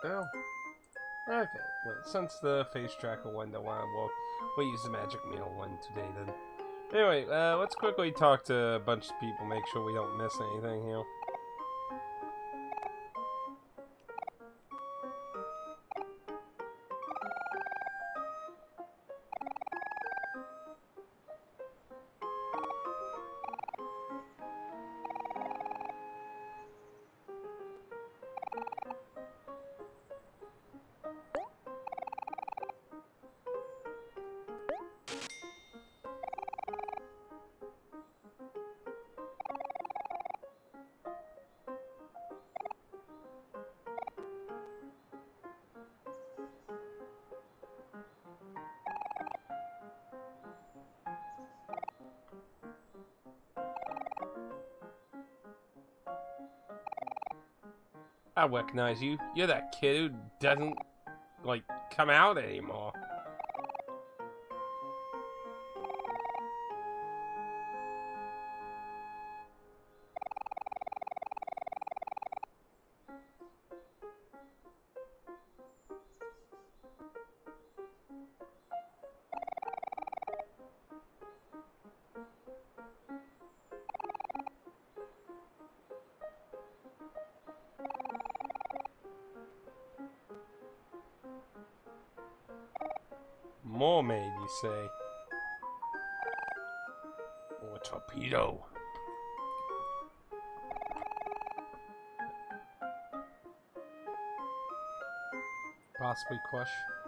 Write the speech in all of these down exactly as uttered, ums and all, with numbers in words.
Oh. Okay. Well, since the face tracker one don't want to work, we'll use the magic meal one today then. Anyway, uh, let's quickly talk to a bunch of people, make sure we don't miss anything here. I recognize you. You're that kid who doesn't, like, come out anymore. Mermaid, you say? Or a torpedo? Possibly Quash.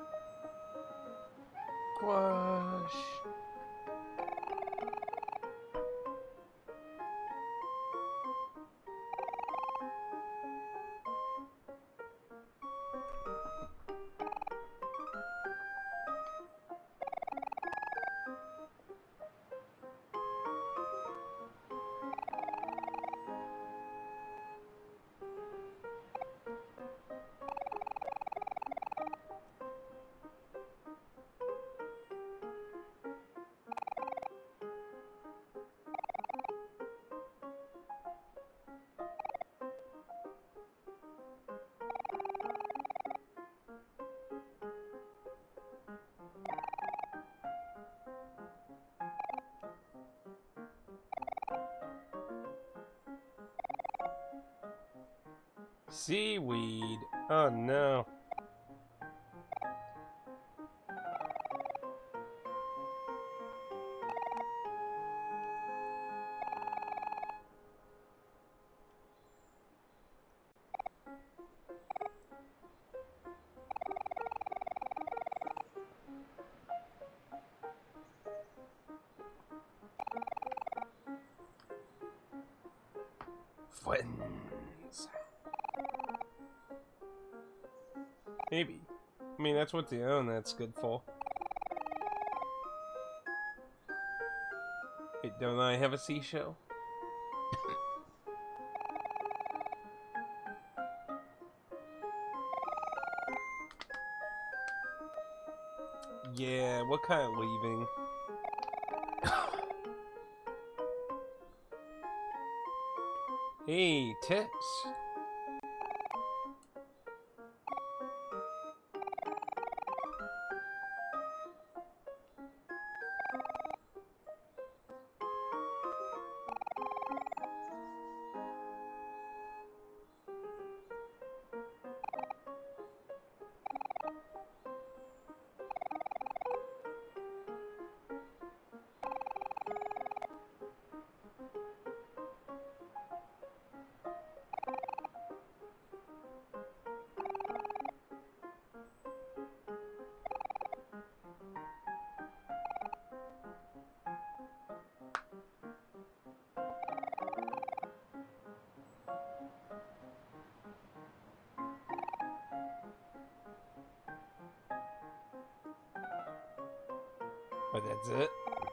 Quash. Seaweed. Oh no. Friends. Maybe. I mean, that's what the own that's good for. Wait, don't I have a seashell? Yeah, what kind of leaving? Hey, tips. But that's it.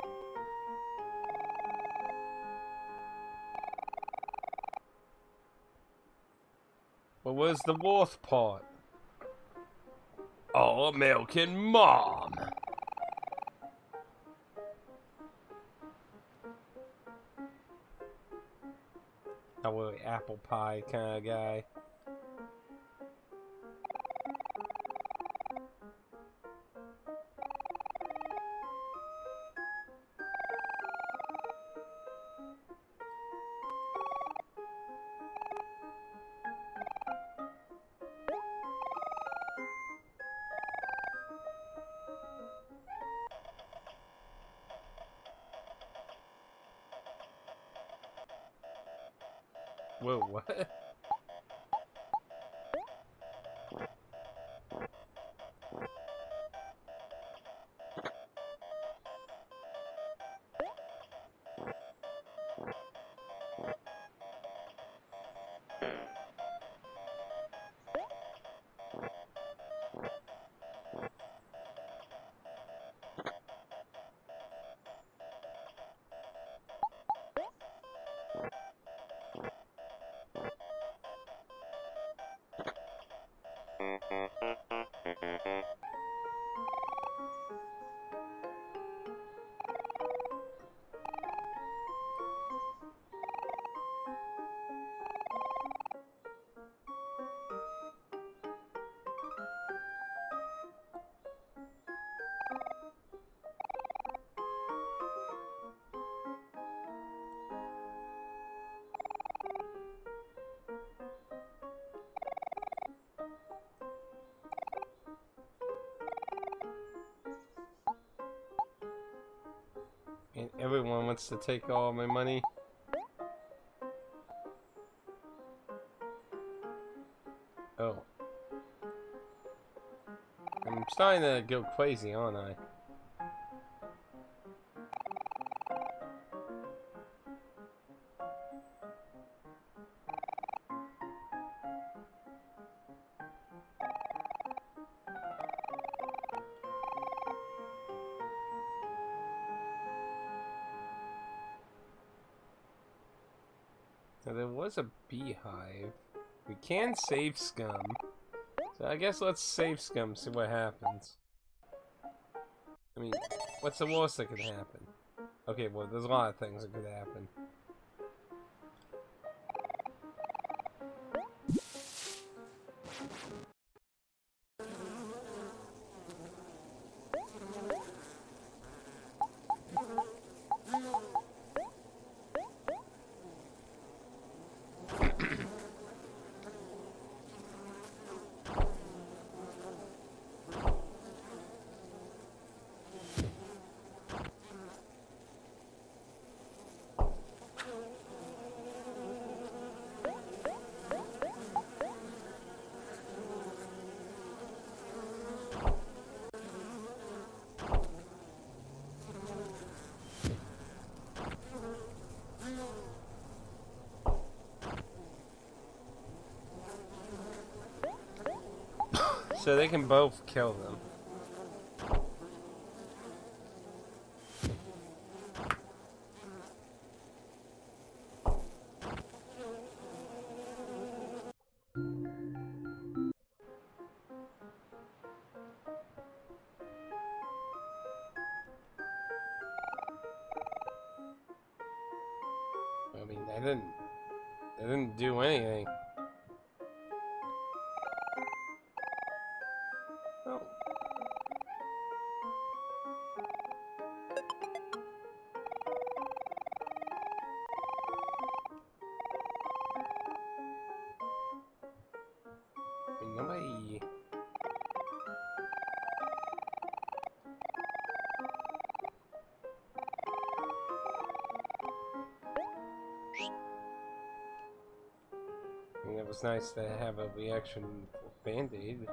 But where's the worst part? Oh, American Mom! I'm really apple pie kind of guy. Whoa, what? And everyone wants to take all my money. Oh. I'm starting to go crazy, aren't I? Now, there was a beehive. We can save Scum. So I guess let's save Scum, see what happens. I mean, what's the worst that could happen? Okay, well, there's a lot of things that could happen. So they can both kill them. I mean, they didn't, they didn't do anything. Oh. I mean, nobody... I mean, it was nice to have a reaction band-aid.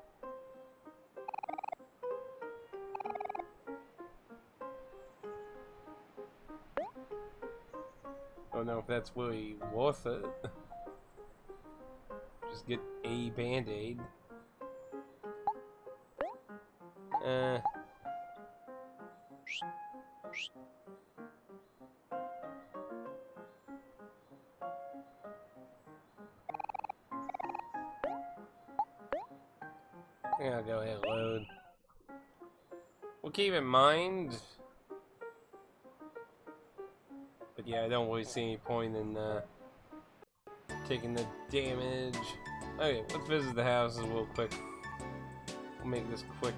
I don't know if that's really worth it. Just get a band-aid. Uh... Yeah, go ahead, load. We'll keep in mind. But yeah, I don't really see any point in uh, taking the damage. Okay, let's visit the houses real quick. We'll make this quick.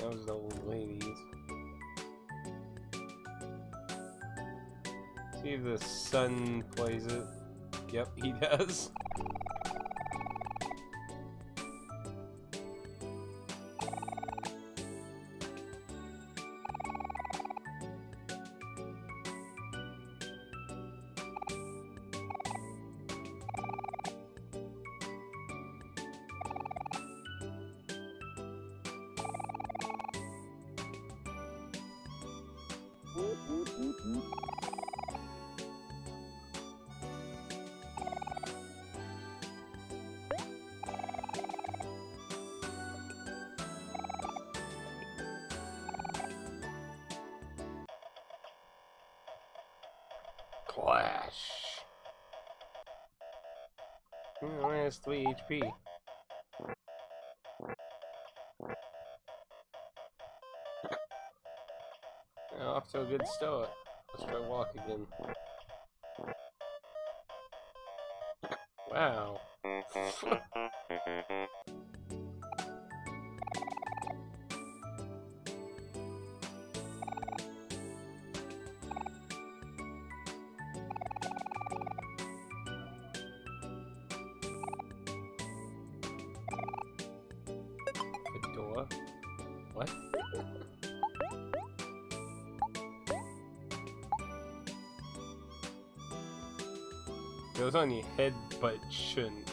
Those old ladies. See if the sun plays it. Yep, he does. Clash. Hmm, only has three H P. Now off to a good start. Let's try walk again. Wow. Fedora? What? Goes on your head, but shouldn't.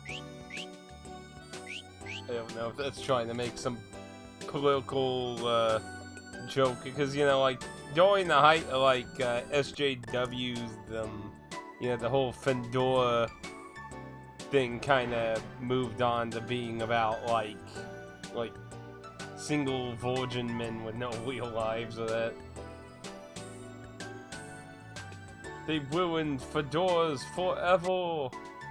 I don't know if that's trying to make some political uh, joke, because, you know, like, during the height of, like, uh, S J W's, um, you know, the whole Fedora thing kind of moved on to being about, like, like, single virgin men with no real lives or that. They ruined fedoras forever!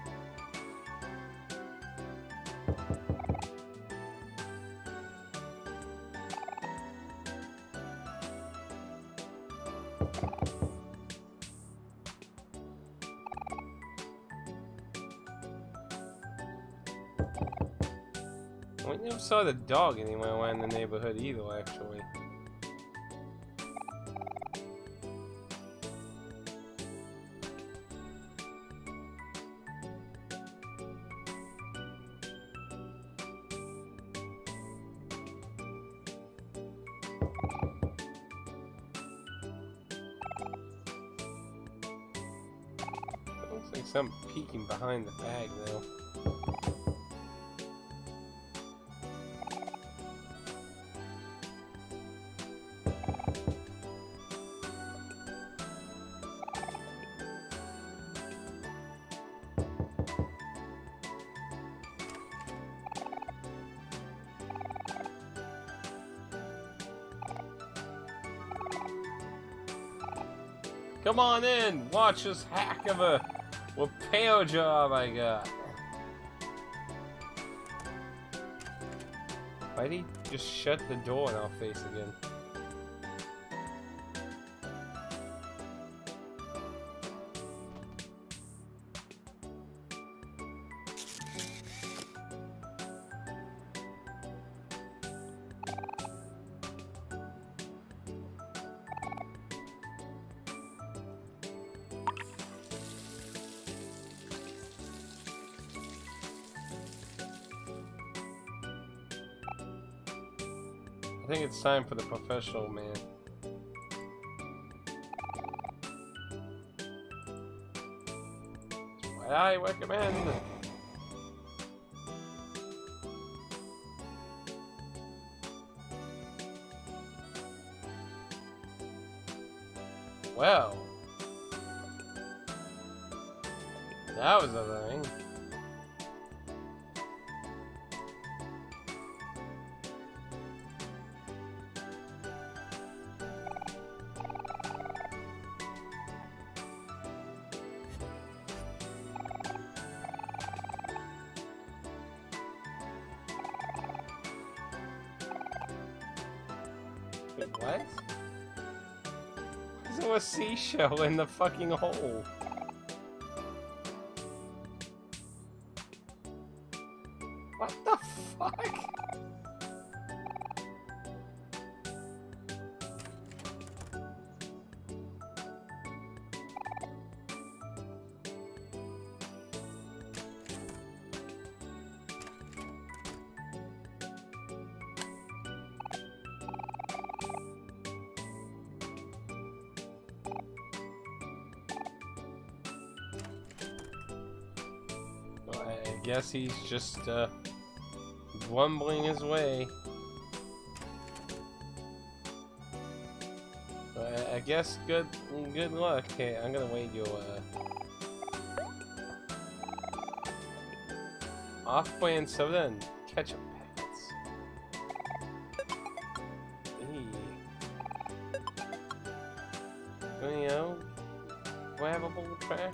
I never saw the dog anywhere around the neighborhood either, actually. Looks like something peeking behind the bag, though. Come on in, watch this hack of a repair job I got. Why'd he just shut the door in our face again? I think it's time for the professional man. That's what I recommend. Well, that was a thing. Wait, what? There's no seashell in the fucking hole. What the fuck? guess he's just uh, grumbling his way. Uh, I guess good good luck. Okay, I'm gonna wait you uh, off-brand soda and ketchup packets. Eee. You know, grabbable trash.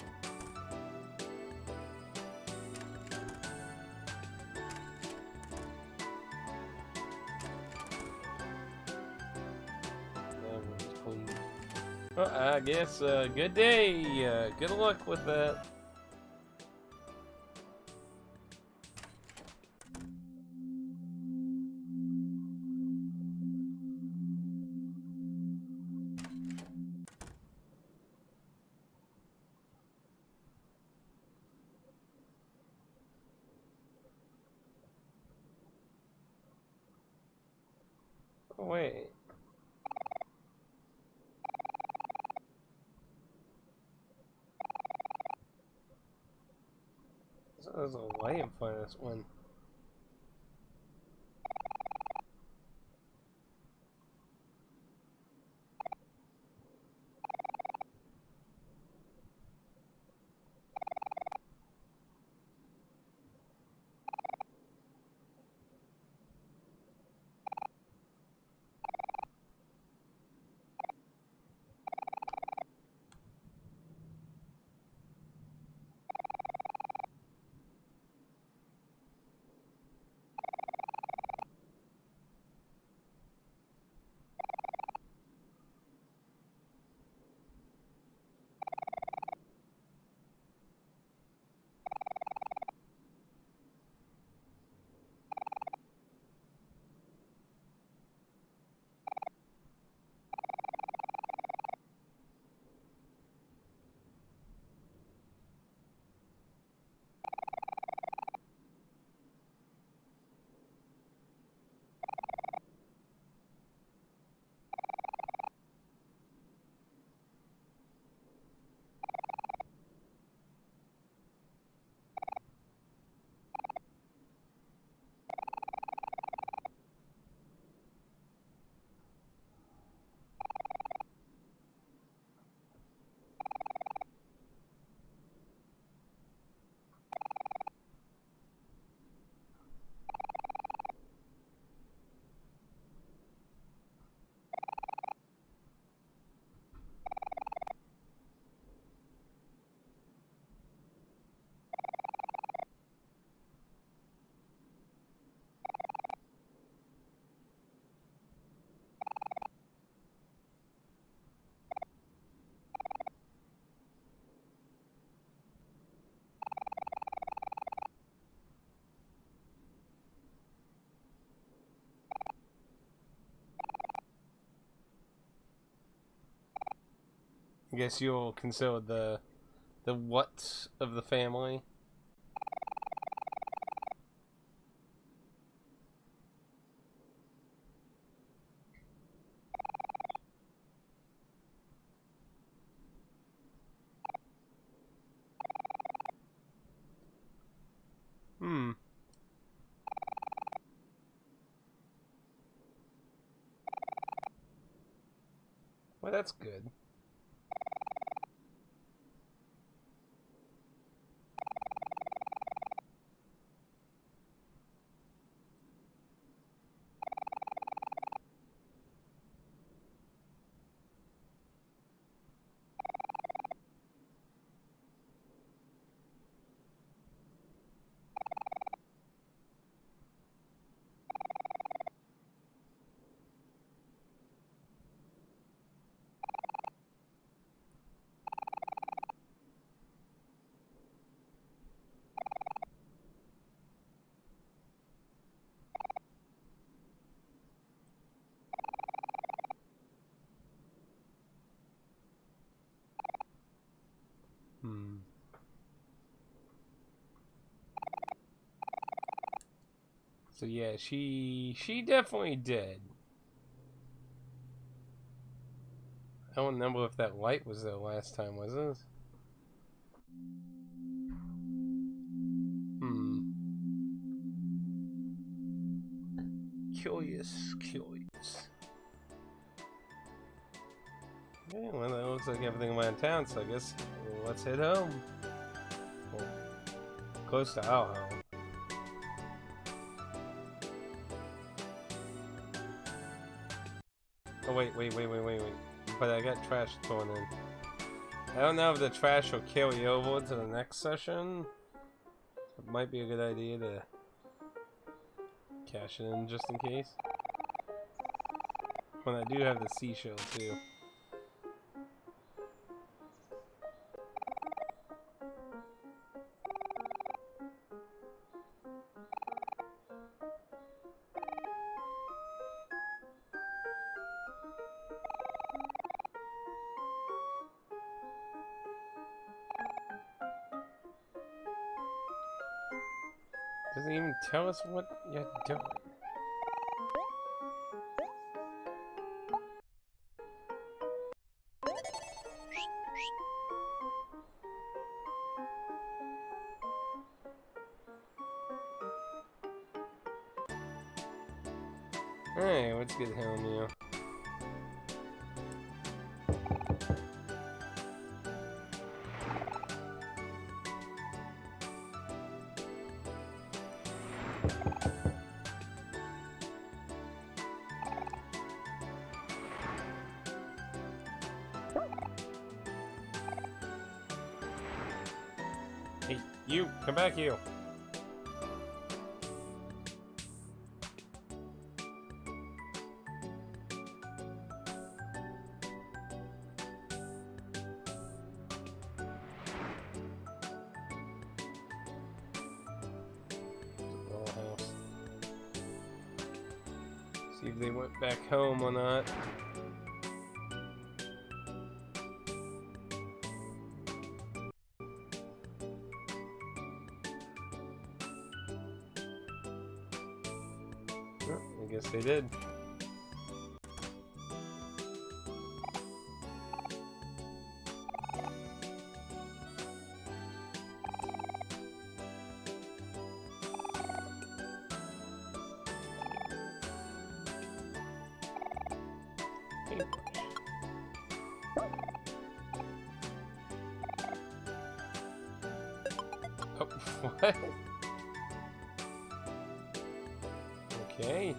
Well, I guess uh, good day. Uh, good luck with that. Oh, wait. There's a light in front of this one. I guess you'll consider the the what of the family. Hmm. Well, that's good. Hmm. So yeah, she she definitely did. I don't remember if that light was there last time, was it? Hmm. Hmm. Curious, curious. Yeah, well, it looks like everything went in town, so I guess let's head home. Well, close to our home. Oh, wait, wait, wait, wait, wait, wait. But I got trash thrown in. I don't know if the trash will carry over to the next session. It might be a good idea to cash it in just in case. When I do have the seashell too. Doesn't even tell us what you're doing. Hey, let's get home here. Hey, you, come back here. See if they went back home or not. Oh, I guess they did. Oh, what? Okay.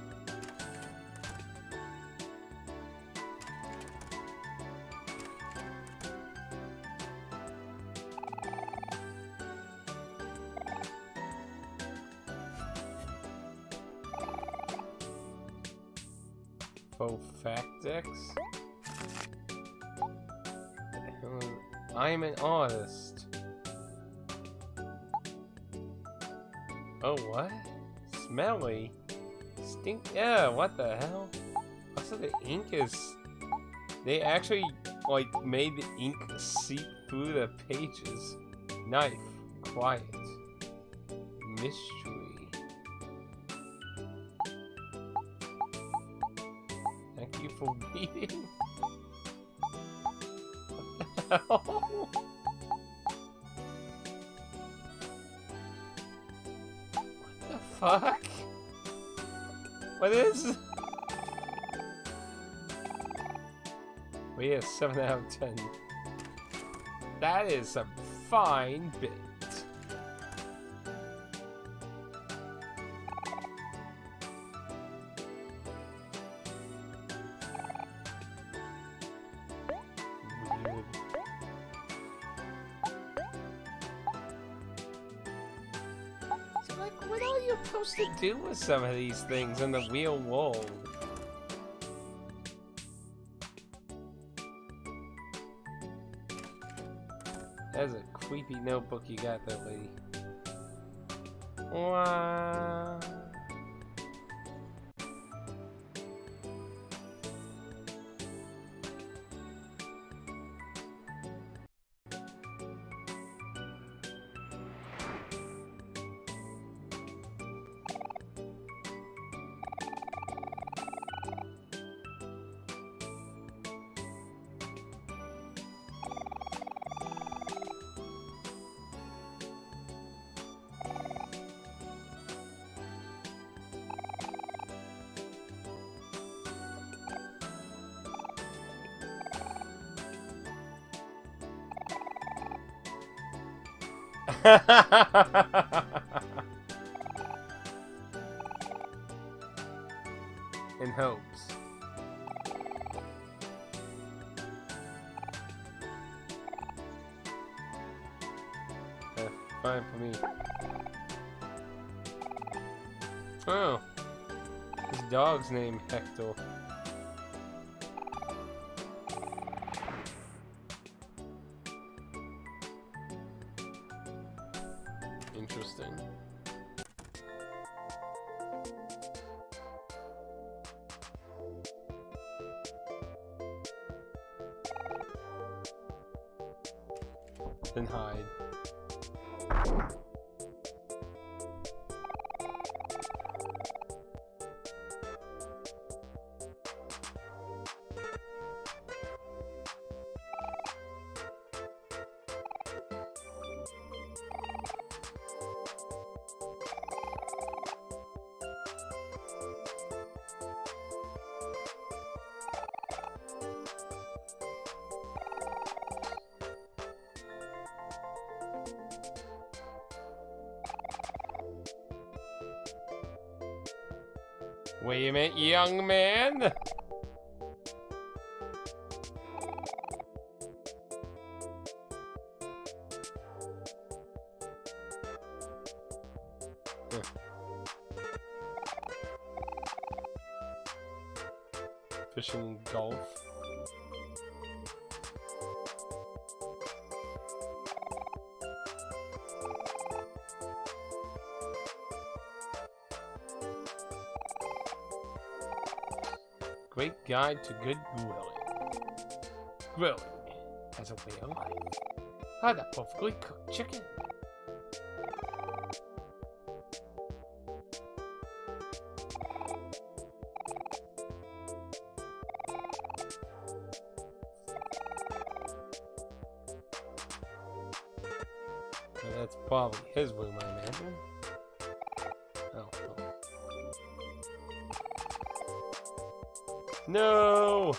Faux factex? I'm an artist. Oh, what? Smelly? Stink? Yeah, what the hell? Also, the ink is... They actually, like, made the ink seep through the pages. Knife. Quiet. Mystery. Thank you for reading. What the hell? Fuck? What is? We have seven out of ten. That is a fine bit. Weird. So, like, what are you supposed to do with some of these things in the real world? That's a creepy notebook you got there, lady. Wow. In hopes. Uh, fine for me. Oh. His dog's named Hector. Interesting. Then hide. Wait a minute, young man! Fishing golf. Great guide to good grilling. Grilling as a way of life. Ah, that perfectly cooked chicken. Well, that's probably his room, I imagine. Oh, oh. No!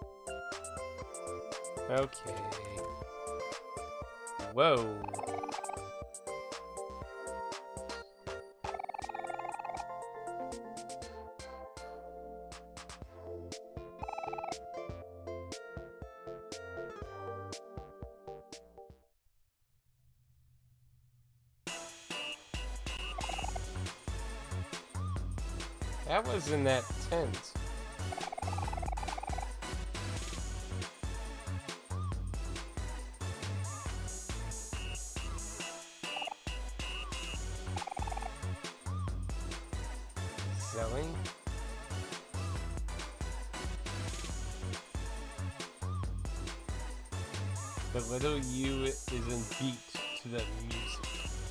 Okay. Whoa. That was in that tent. Selling? The little U is in beat to the music.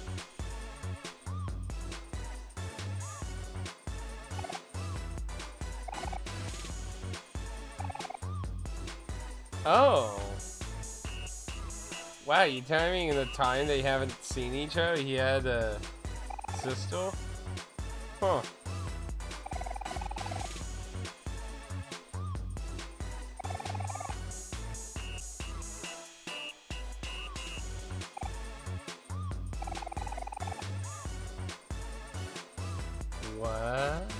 Oh. Wow, you telling me in the time they haven't seen each other, he had a sister? Huh. What?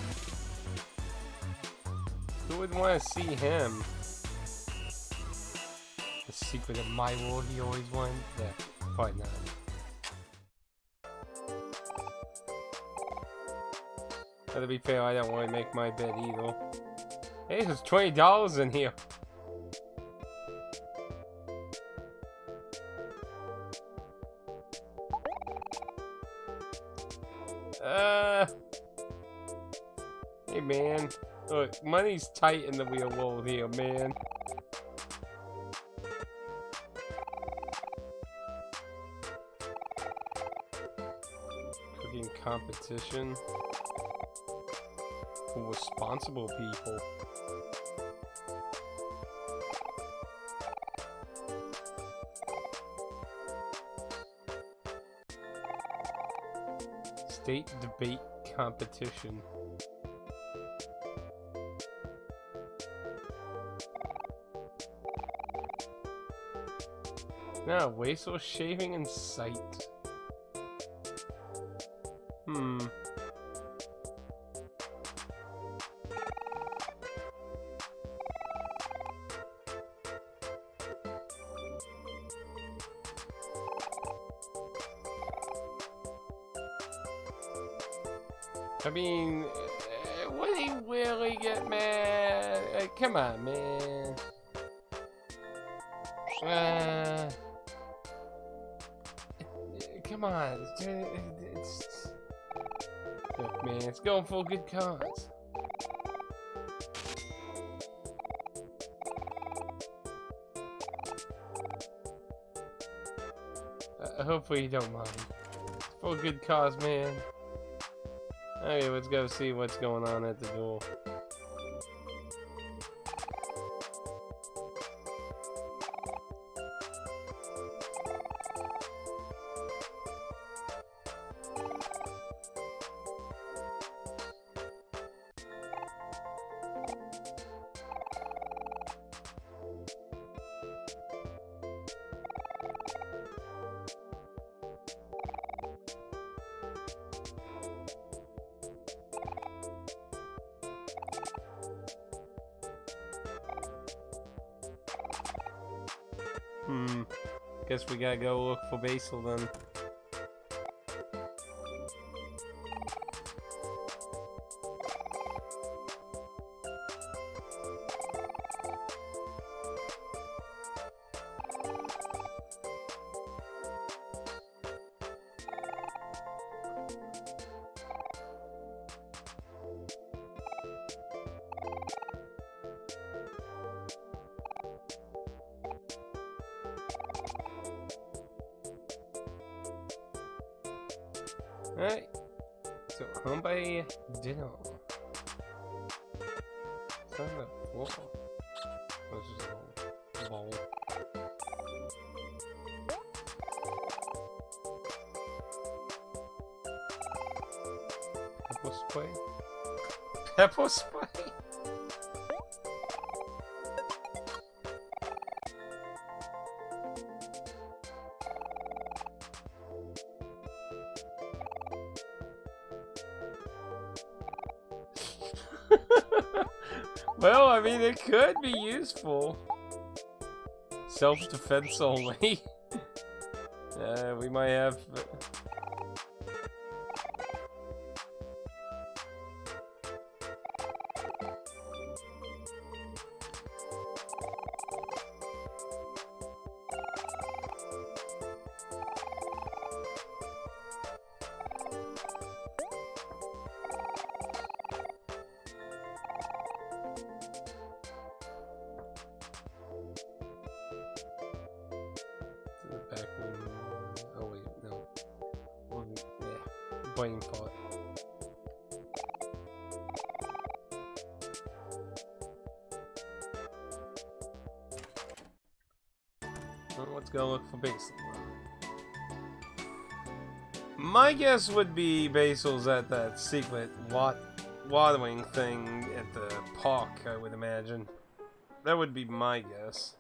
Who would want to see him? The secret of my world he always wanted? Yeah, probably not. But to be fair, I don't want to make my bed either. Hey, there's twenty dollars in here. Uh... Hey, man. Look, money's tight in the real world here, man. Cooking competition for responsible people. State debate competition. No, wasteful shaving in sight. Hmm. I mean, uh, would he really get mad? Uh, come on, man. Uh, come on. It's, look, man, it's going for a good cause. Uh, hopefully you don't mind. It's for a good cause, man. Okay, let's go see what's going on at the door. Hmm. Guess we gotta go look for Basil then. Alright, so home by dinner. It's on the floor. Oh, it's just a bowl. Pepper spray? Pepper spray? Well, I mean, it could be useful. Self-defense only. uh, we might have... back room. Oh wait, no. One, yeah, boiling pot. Well, let's go look for Basil. My guess would be Basil's at that secret wat watering thing at the park, I would imagine. That would be my guess.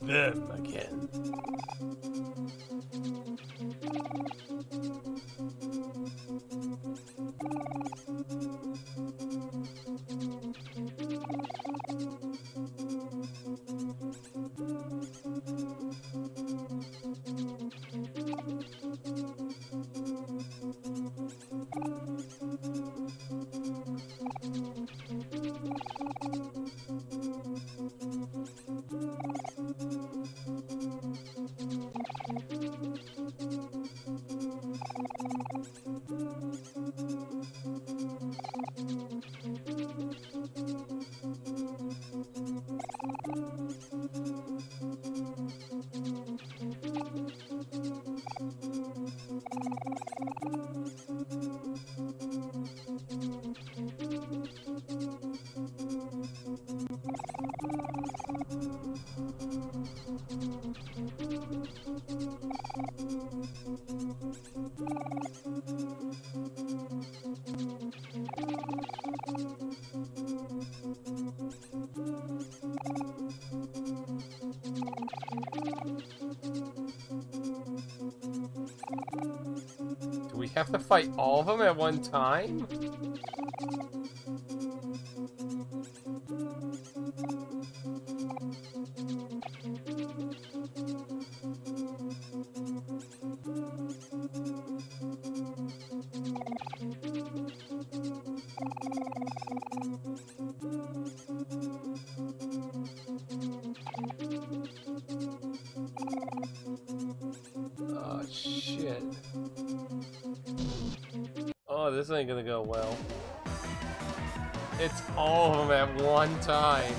them again. Do we have to fight all of them at one time? Oh, shit. Oh, this ain't gonna go well. It's all of them at one time.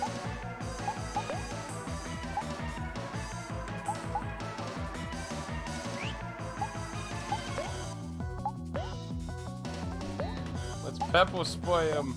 Let's pepper spray them.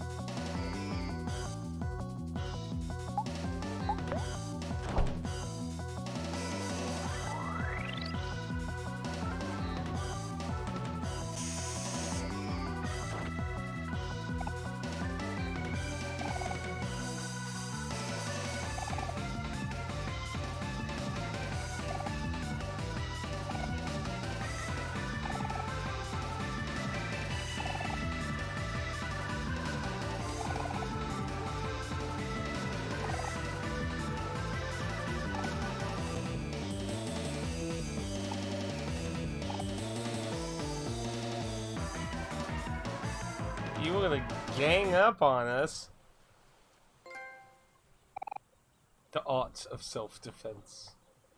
You were gonna gang up on us. The art of self-defense.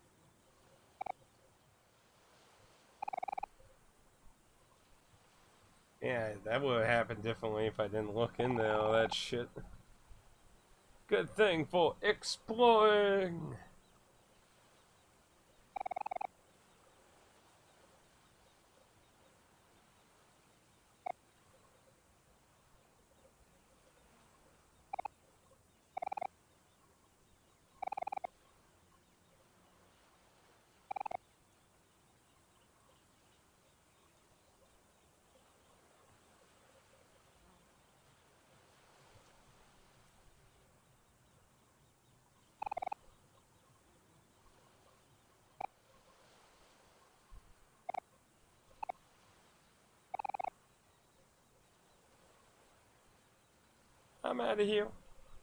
Yeah, that would have happened differently if I didn't look into all that shit. Good thing for exploring! I'm out of here.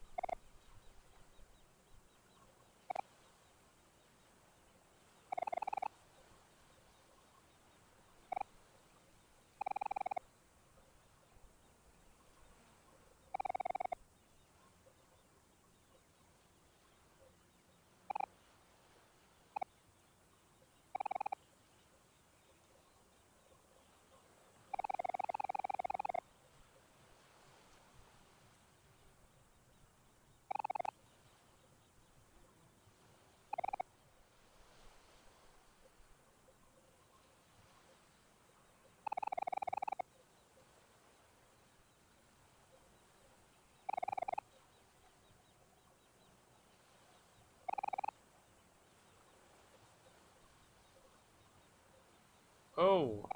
Oh.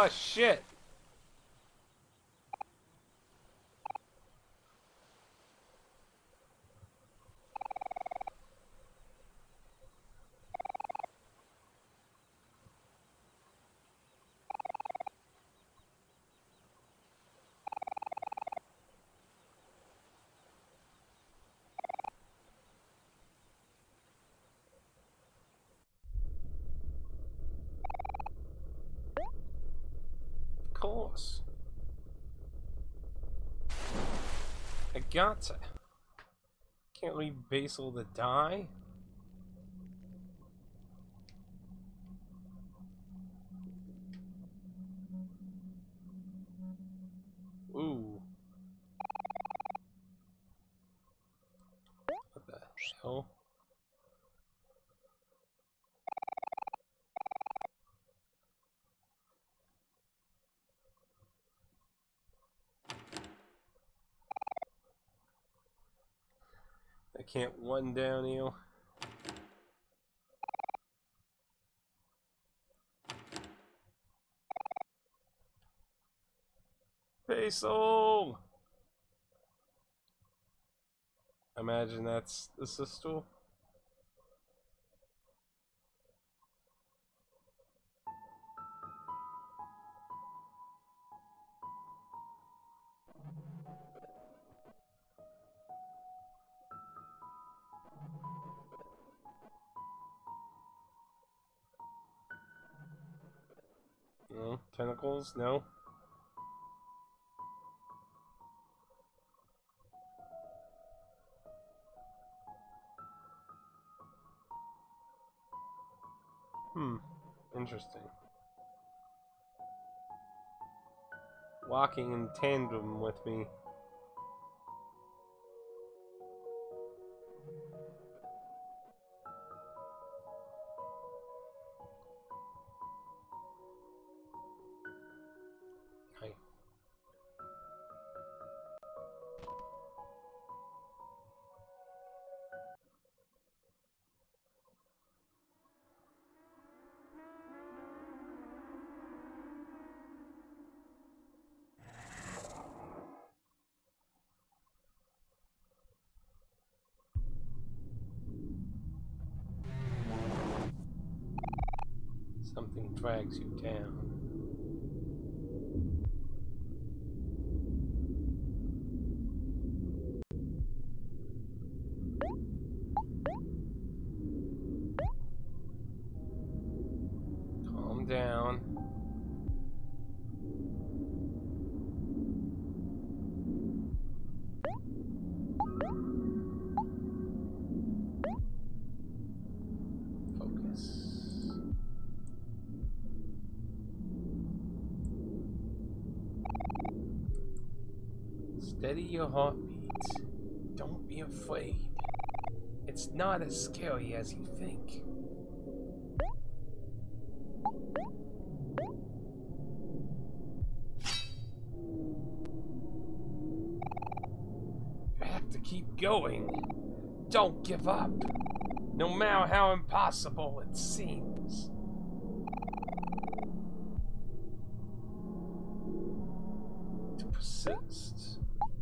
Oh shit! Of course. I gotcha. Can't leave Basil to die. Ooh. What the hell? I can't one down you. Basil! Imagine that's the sister. No, tentacles? No. Hmm. Interesting. Walking in tandem with me. Hi. Something drags you down. Calm down. Focus. Steady your heartbeat. Don't be afraid. It's not as scary as you think. You have to keep going. Don't give up. No matter how impossible it seems. To persist.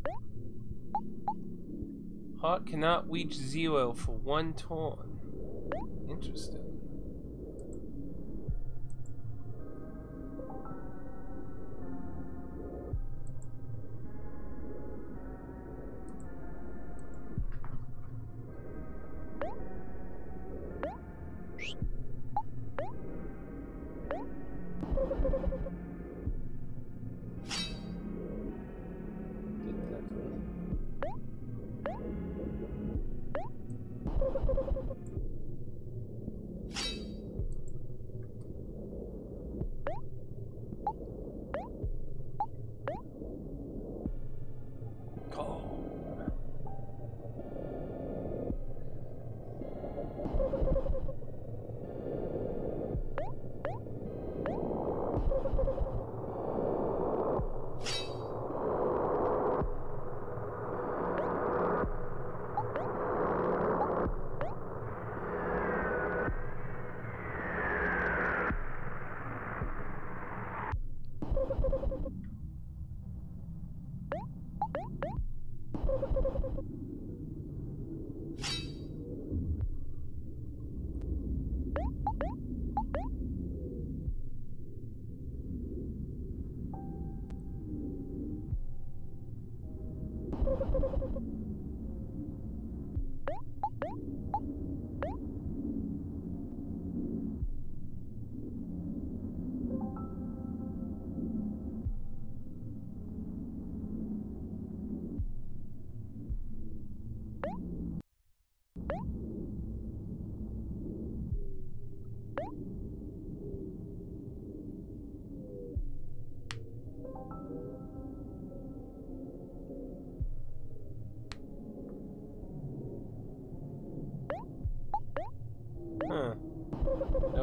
Heart cannot reach zero for one turn. Interesting.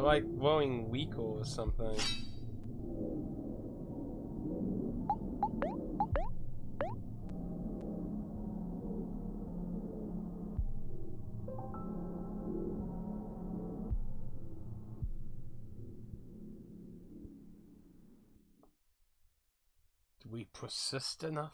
They're like glowing weak or something. Do we persist enough?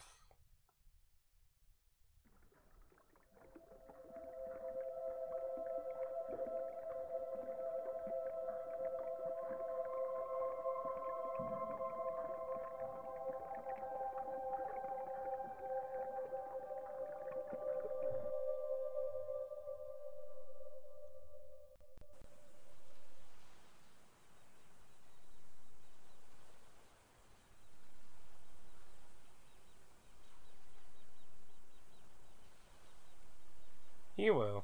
He will.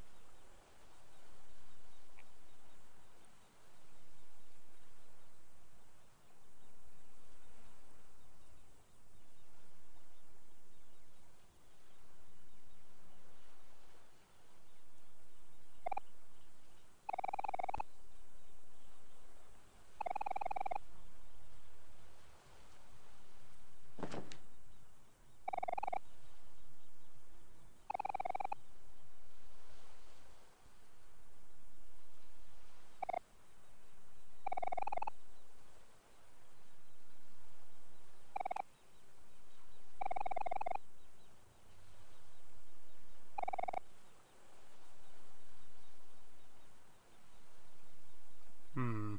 Hmm.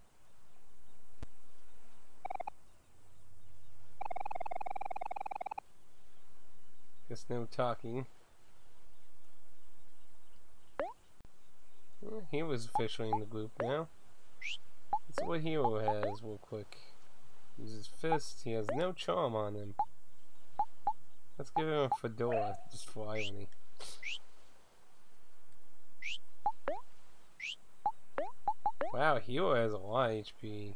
Guess no talking. Well, he was officially in the group now. That's what Hero has, real quick. Uses fist, he has no charm on him. Let's give him a fedora, just for irony. Wow, Hero has a lot of H P.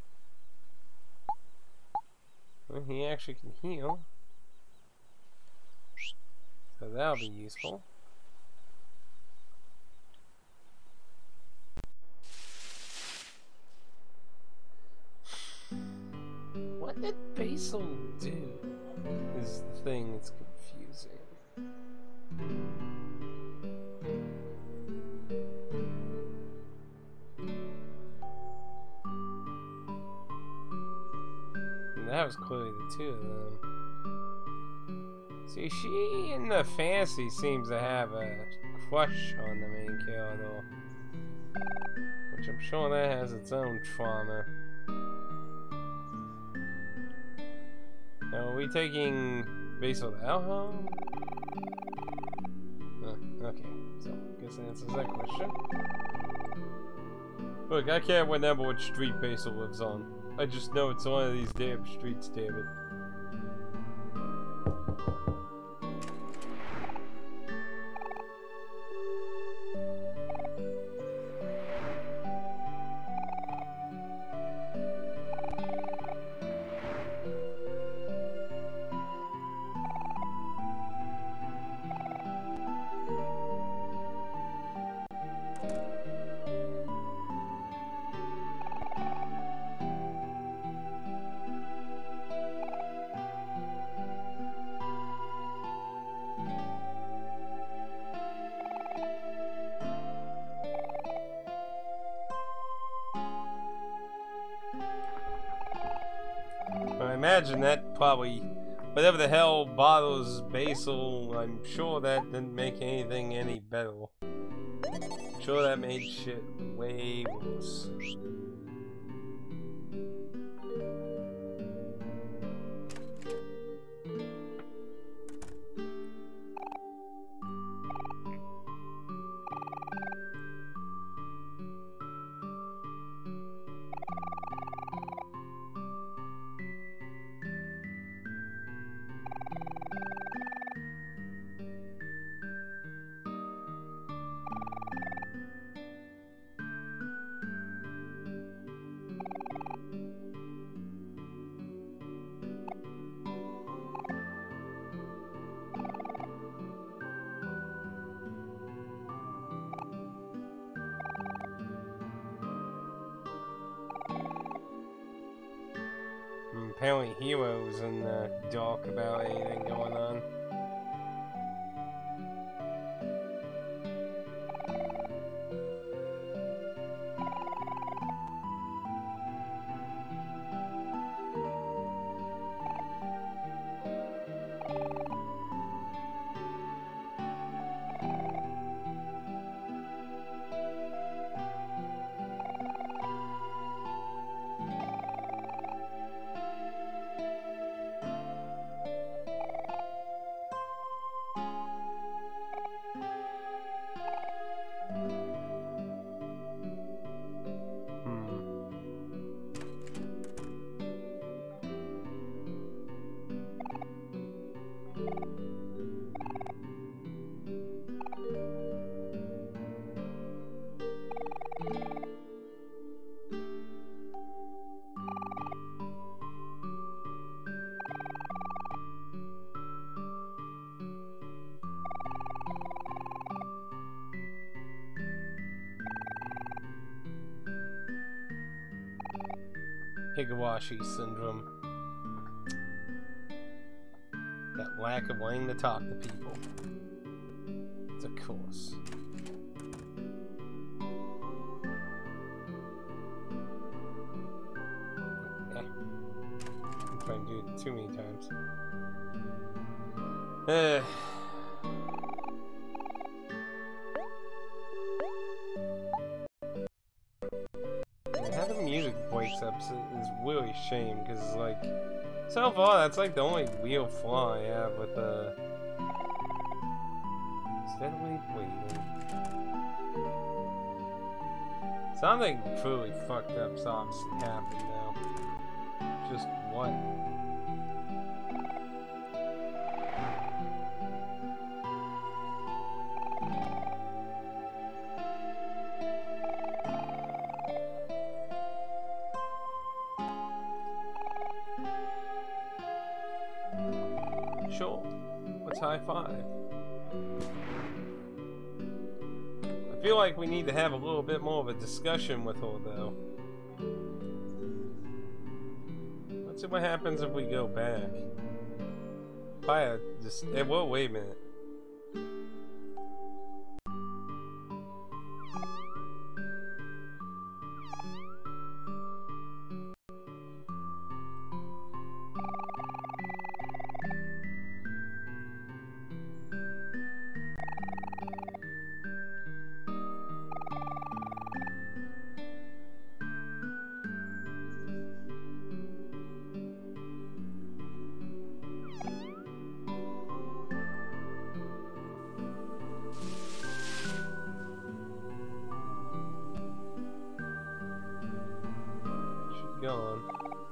Well, he actually can heal. So that'll be useful. What did Basil do? Is the thing that's confusing. And that was clearly the two of them. See, she in the fantasy seems to have a crush on the main character, which I'm sure that has its own trauma. Now, are we taking Basil out home? Uh, okay, so I guess that answers that question. Look, I can't remember which street Basil lives on. I just know it's one of these damn streets, damn it. I imagine that probably, whatever the hell bothers Basil, I'm sure that didn't make anything any better. I'm sure that made shit way worse. apparently Hero's in the dark about anything going on. Higawashi syndrome. That lack of wanting to talk to people. It's a course. Eh. I'm trying to do it too many times. Eh. How the music breaks up is really a shame, because, like, so far that's like the only real flaw I have with the steadily bleeding. Something truly fucked up's obviously happened now. Just what? Sure. Let's high five. I feel like we need to have a little bit more of a discussion with her, though. Let's see what happens if we go back. Fire, just. Eh, well, wait a minute. Gone.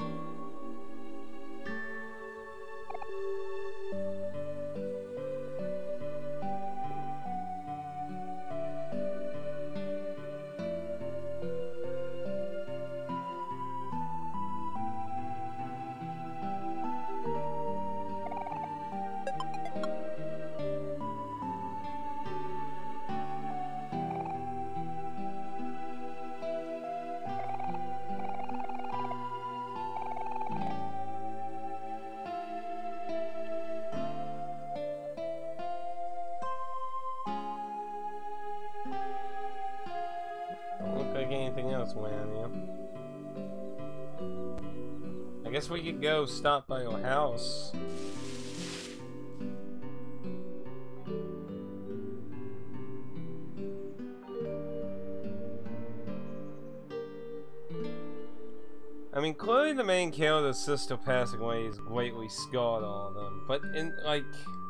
Anything else went on here? I guess we could go stop by your house. I mean, clearly the main character's sister passing away has greatly scarred all of them, but in, like...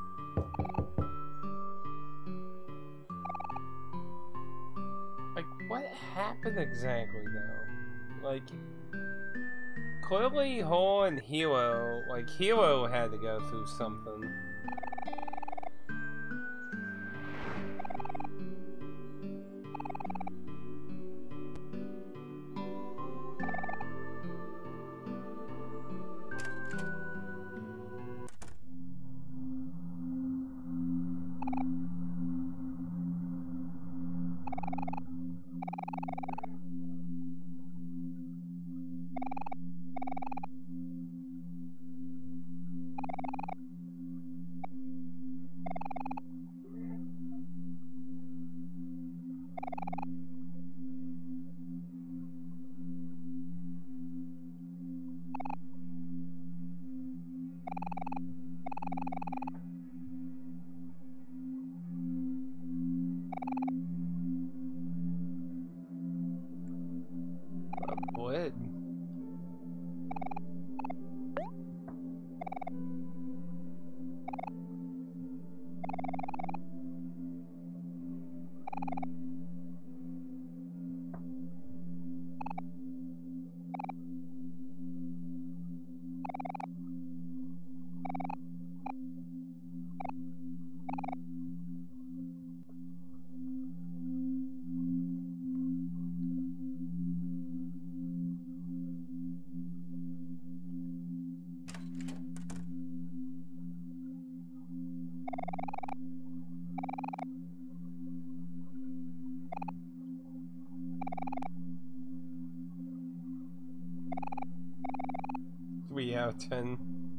What happened exactly, though? Like, clearly her and Hero, like, Hero had to go through something. wood. Three out of ten.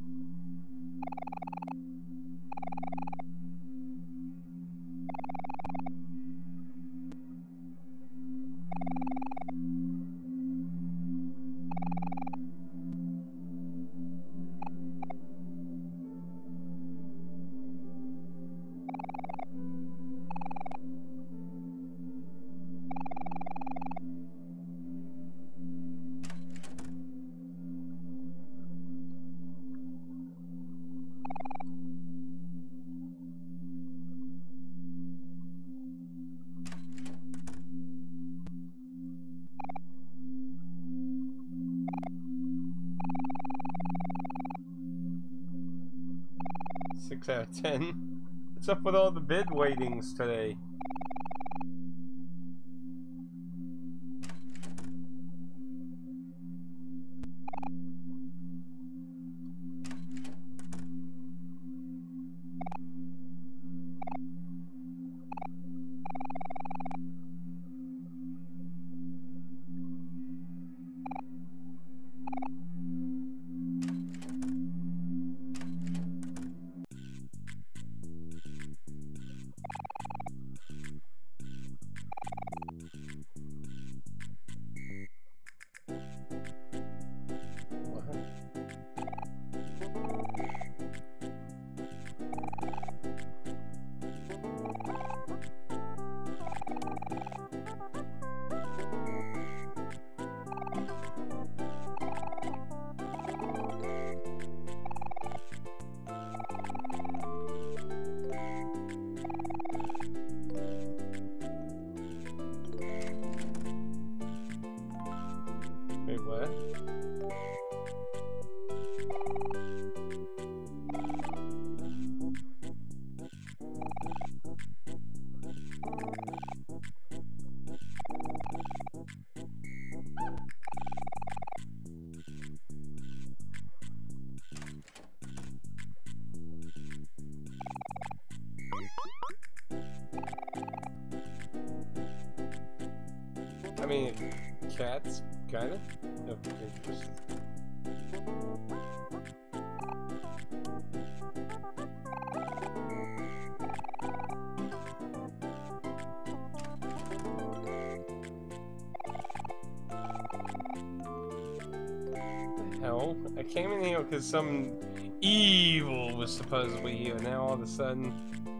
Six out of ten. What's up with all the bid waitings today? Wait, what? I mean, cats, kind of, of interest. What the hell? I came in here because some evil was supposedly here. Now all of a sudden.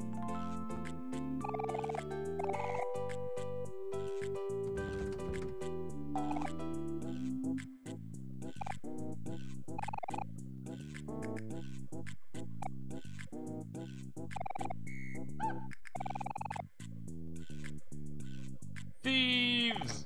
Thieves!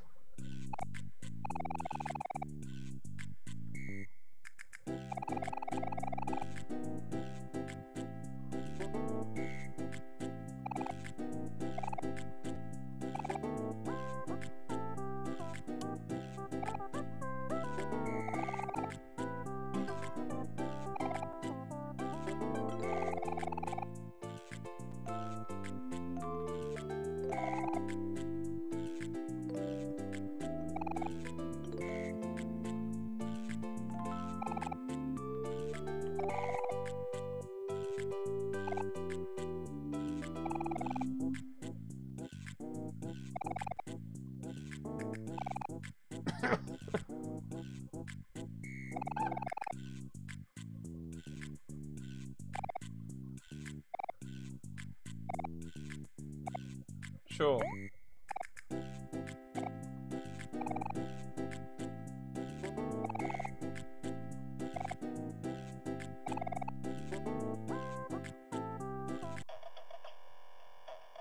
Sure.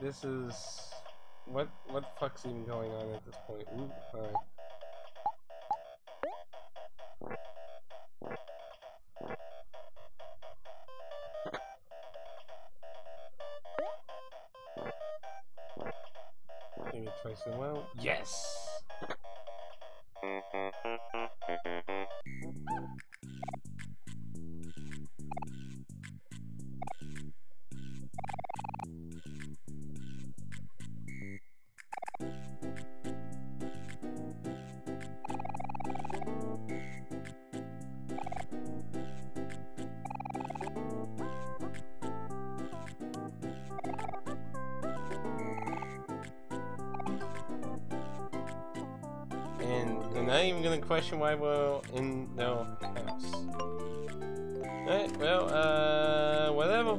this is what what the fuck's even going on at this point? Ooh, alright. Maybe twice in a while. Yes. And they're not even gonna question why we're in no house. Alright, well, uh, whatever.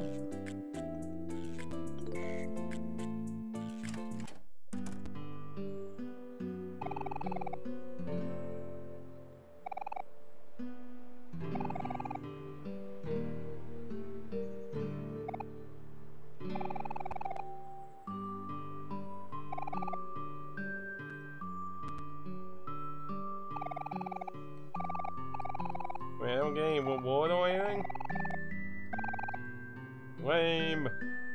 Wait, I don't get any reward or anything? Lame.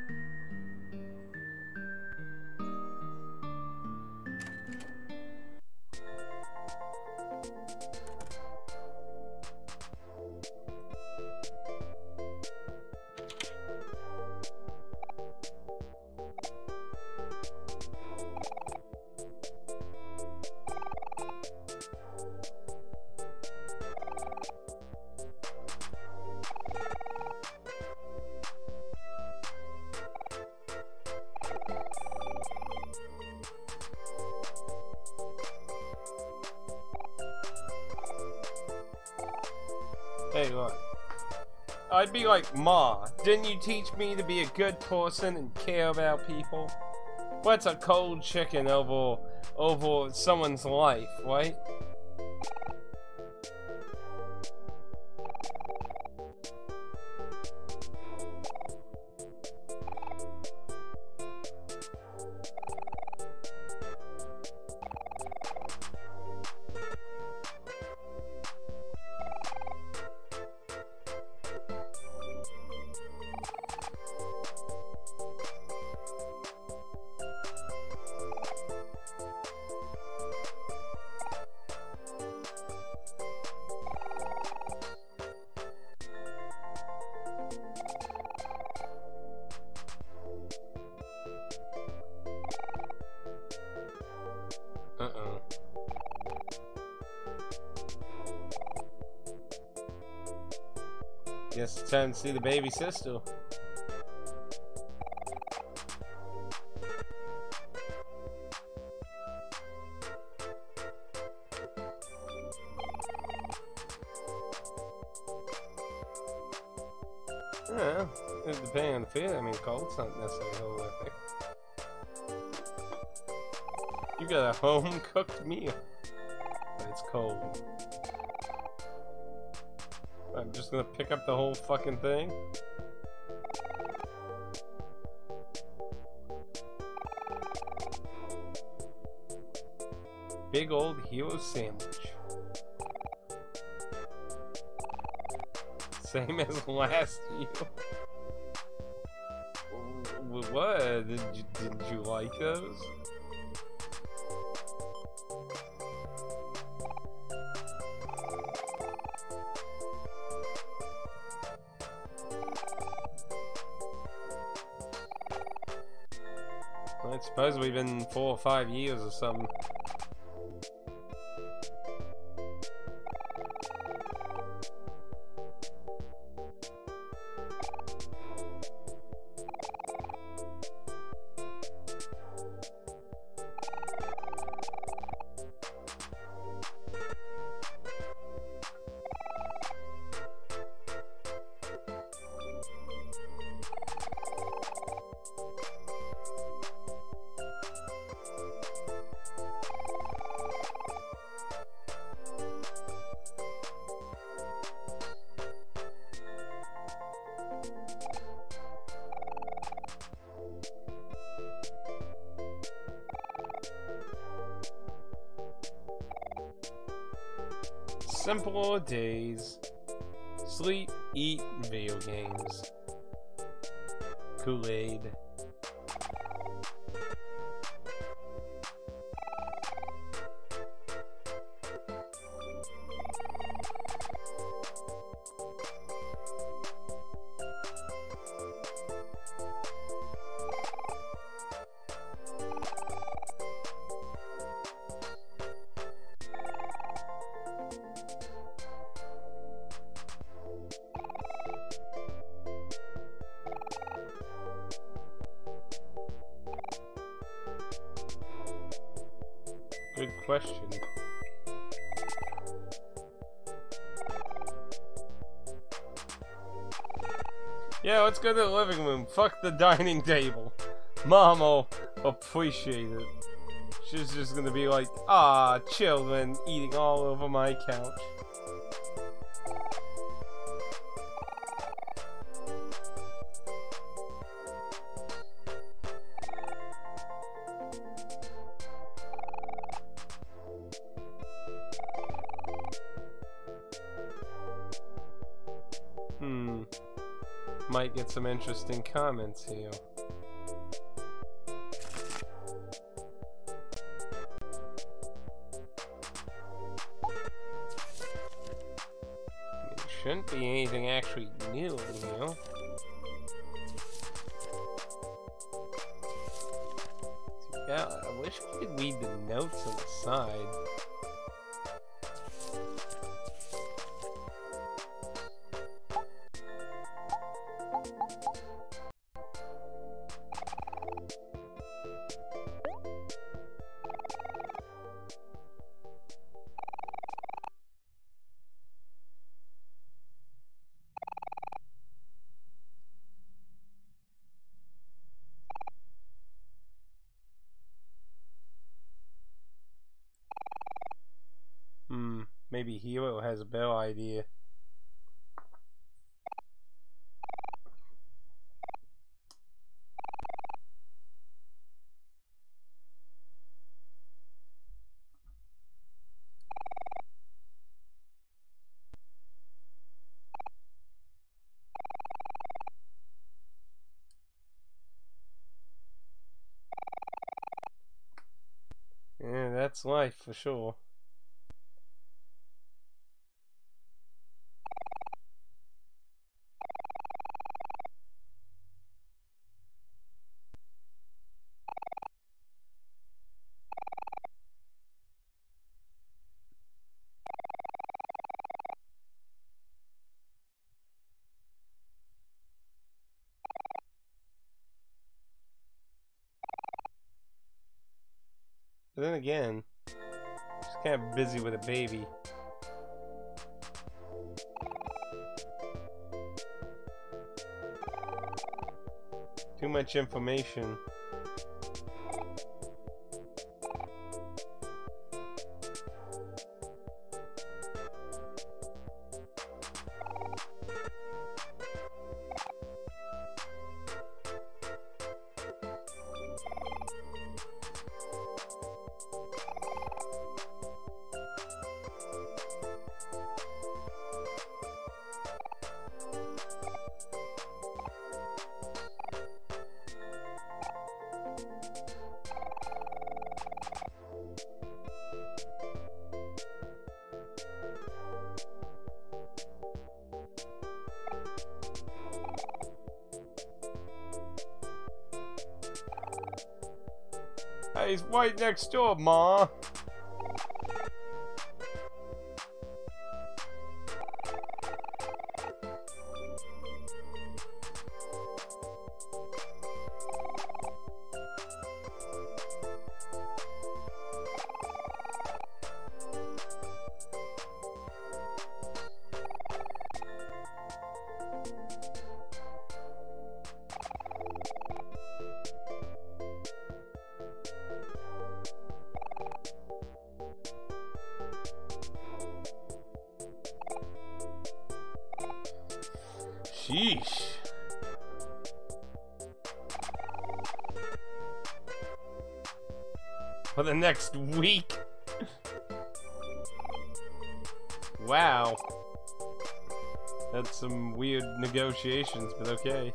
Hey, look. I'd be like, Ma, didn't you teach me to be a good person and care about people? What's a cold chicken over over someone's life, right? Uh-oh. Guess it's time to see the baby sister. Yeah, depending on the feeling, I mean, cold's not necessarily horrific. You got a home-cooked meal, but it's cold. I'm just gonna pick up the whole fucking thing. Big old hero sandwich. Same as last year. What? Did you, didn't you like those? I suppose we've been four or five years or something. Simple days. Sleep, eat, video games. Kool-Aid. Good question. Yeah, let's go to the living room. Fuck the dining table. Mom will appreciate it. She's just gonna be like, ah, children eating all over my couch. Hmm. Might get some interesting comments here. There shouldn't be anything actually new in here. Yeah, I wish we could read the notes on the side. Hmm, maybe Hero has a better idea. Yeah, that's life for sure. But then again, she's kind of busy with a baby. Too much information. Hey, he's right next door, Ma. Sheesh. For the next week. Wow. That's some weird negotiations, but okay.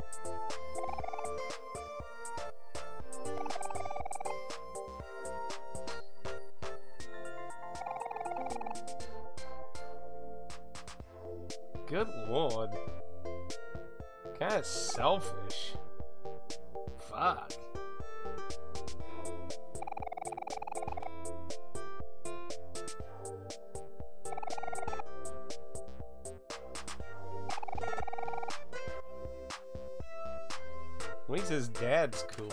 Good lord. Kinda selfish. Fuck. At least his dad's cool.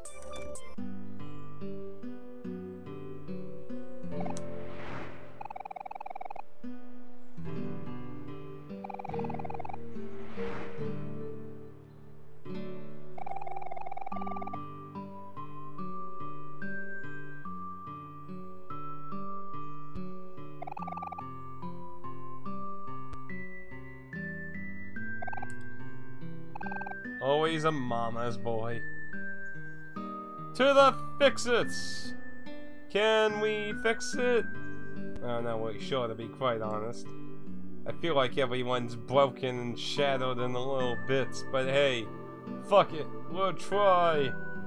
Always a mama's boy. To the fix-its! Can we fix it? I'm not really sure, to be quite honest. I feel like everyone's broken and shattered in a little bits, but hey, fuck it, we'll try.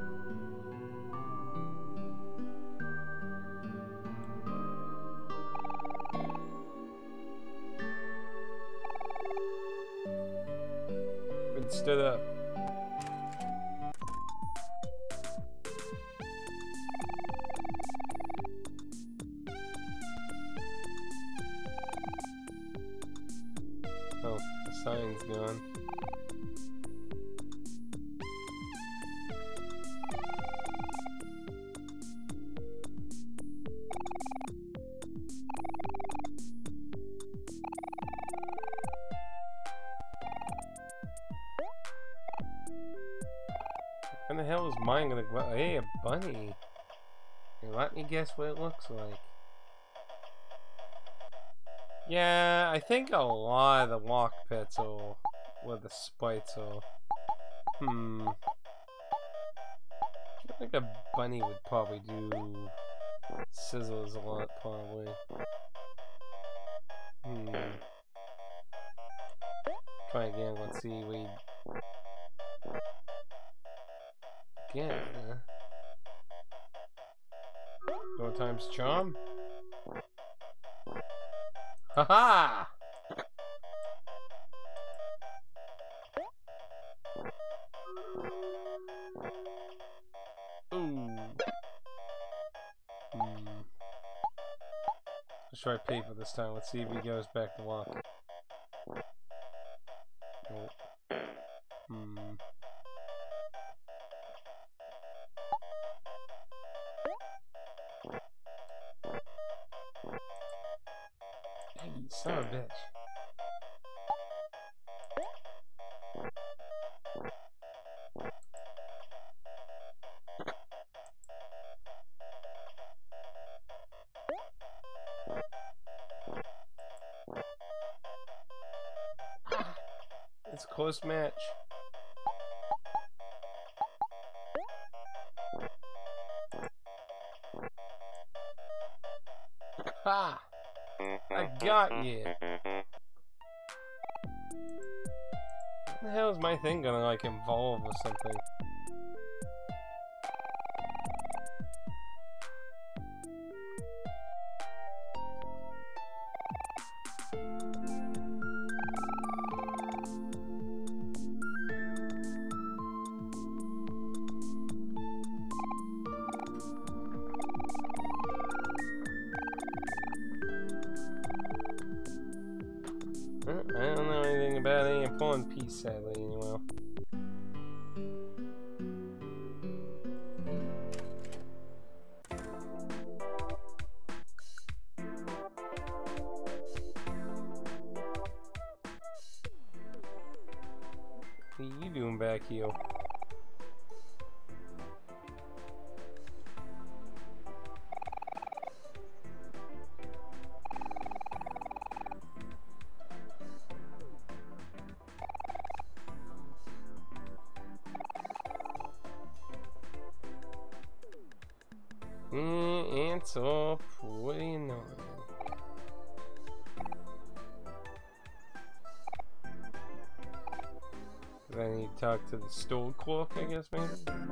It stood up. Oh, the sign's gone. When the hell is mine gonna go? Hey, a bunny. Here, let me guess what it looks like. Yeah, I think a lot of the lock pits are where the spikes are. Hmm. I think a bunny would probably do scissors a lot, probably. Hmm. Try again, let's see, we... Again, huh? Four times charm? Haha! Ooh. Hmm. Let's try paper this time. Let's see if he goes back to lock. Nope. Hmm. Hey, son of a bitch. It's a close match. Ha! I got you. What the hell is my thing gonna like involve or something? I don't know anything about any pawn piece, sadly, anyway. What are you doing back here? Mm, it's all pretty annoying. I need to talk to the store clerk, I guess, maybe?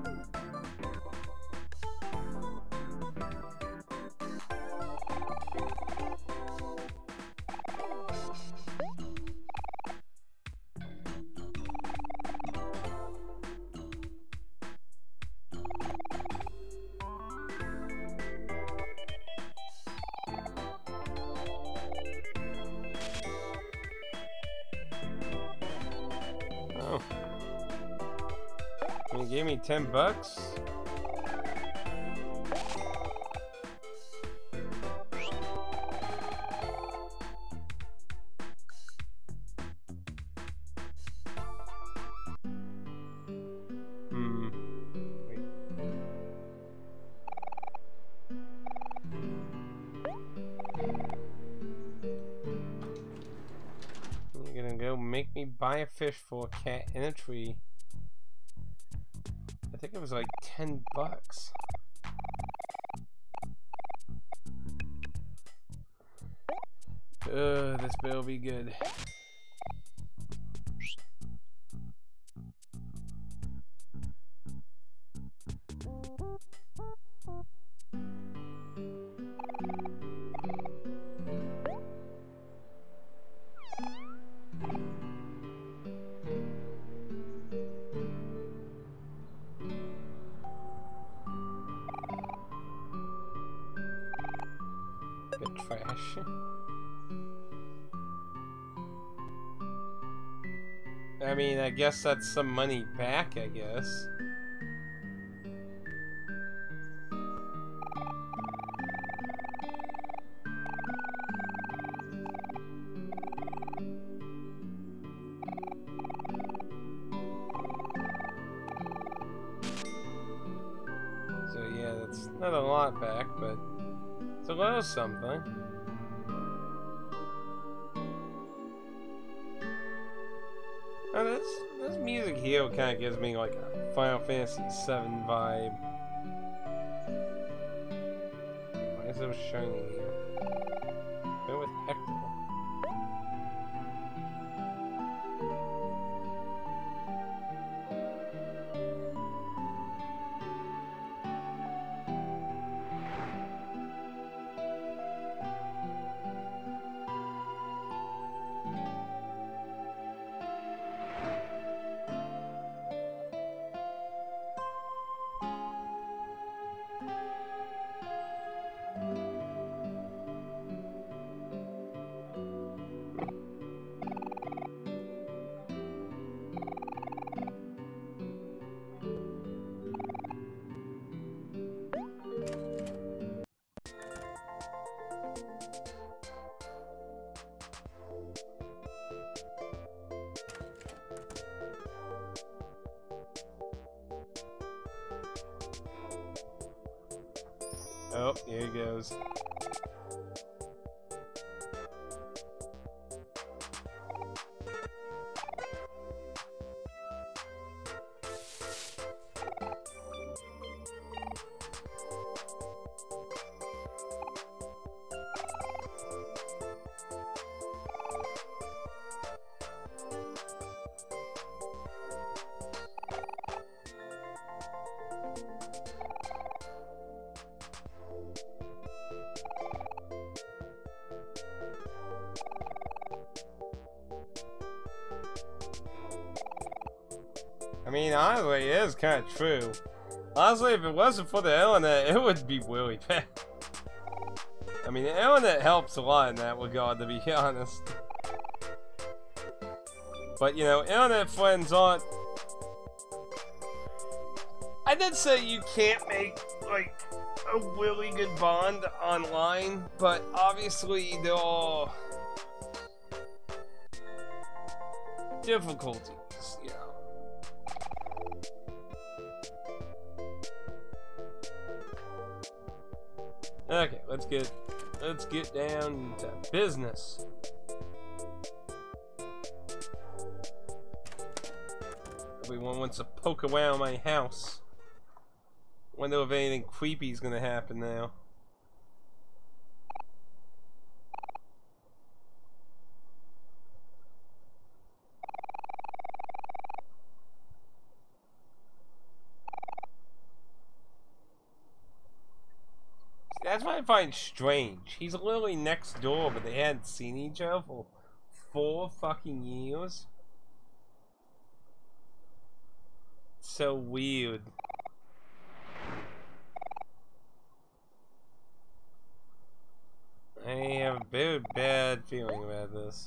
You gave me ten bucks? Hmm. Wait. You're gonna go make me buy a fish for a cat in a tree. I think it was like ten bucks. Uh, this better be good. Good trash. I mean, I guess that's some money back, I guess. So yeah, that's not a lot back, but it's a little something. Oh, this, this music here kind of gives me like a Final Fantasy seven vibe. Why is it so shiny here? Go with Hector. Oh, here he goes. I mean, honestly, it is kind of true. Honestly, if it wasn't for the internet, it would be really bad. I mean, the internet helps a lot in that regard, to be honest. But, you know, internet friends aren't... I did say you can't make, like, a really good bond online, but obviously there are difficulties, you know. Okay, let's get let's get down to business. Everyone wants to poke around my house. Wonder if anything creepy is gonna happen now. that's what I find strange. He's literally next door, but they hadn't seen each other for four fucking years. So weird. I have a very bad feeling about this.